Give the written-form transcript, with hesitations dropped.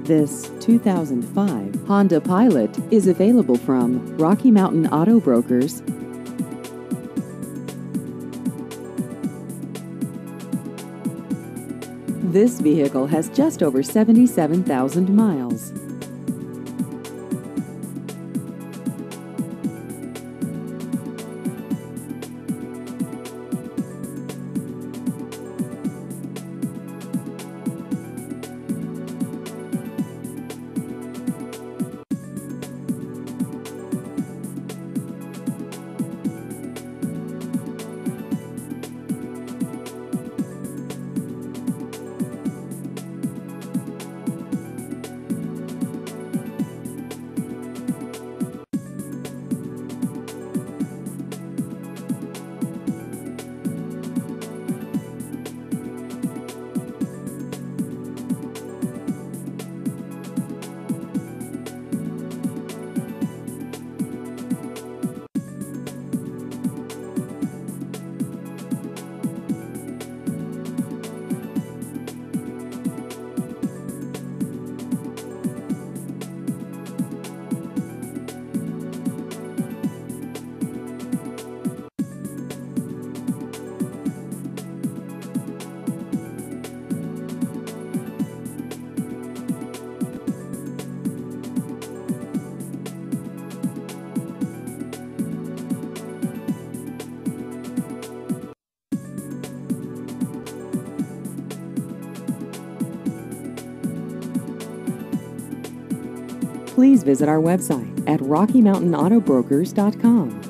This 2005 Honda Pilot is available from Rocky Mountain Auto Brokers. This vehicle has just over 77,000 miles. Please visit our website at RockyMountainAutobrokers.com.